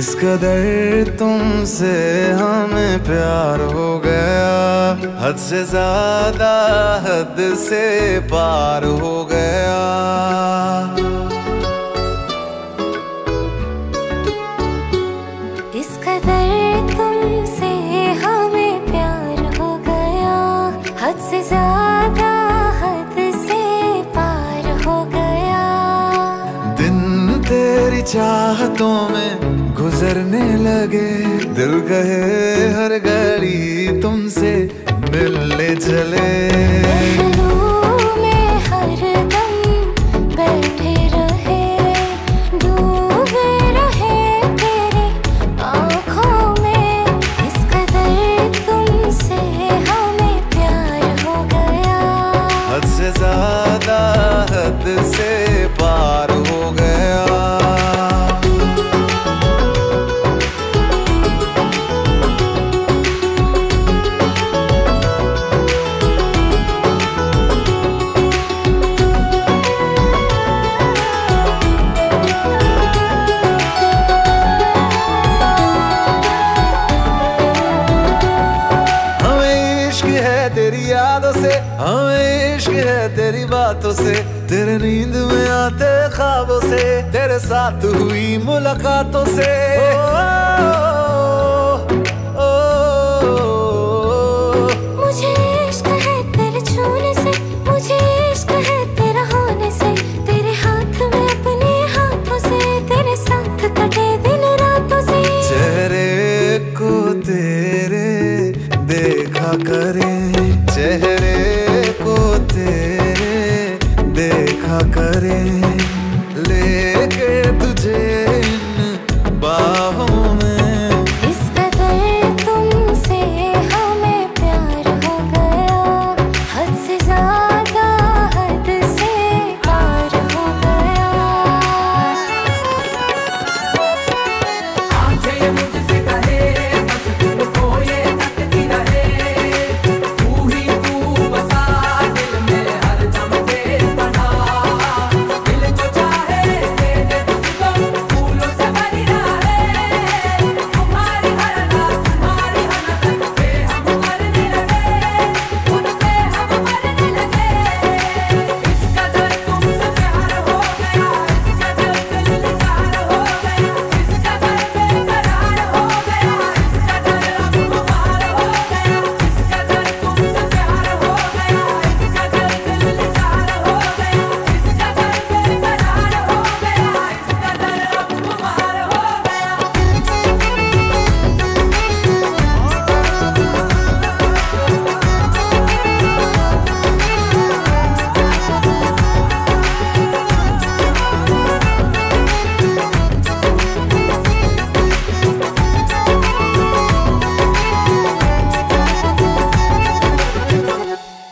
किस कदर तुमसे हमें प्यार हो गया, हद से ज्यादा हद से पार हो गया। किस कदर तुमसे हमें प्यार हो गया, हद से ज्यादा हद से पार हो गया। दिन तेरी चाहतों में गुजरने लगे, दिल कहे हर घड़ी तुमसे मिलने चले। पहलू में हरदम बैठे रहे, डूबे रहे तेरी आँखों में। इस कदर तुमसे हमें प्यार हो गया, हद से ज्यादा हद से पार हो गया। तेरी यादों से हमें इश्क है, तेरी बातों से, तेरे नींद में आते ख्वाबों से, तेरे साथ हुई मुलाकातों से। मुझे इश्क है तेरे छूने से, मुझे इश्क है तेरा होने से, तेरे हाथ में अपने हाथों से, तेरे साथ कटे दिन रातों से। चेहरे को तेरे देखा करे, चेहरे को तेरे देखा करे।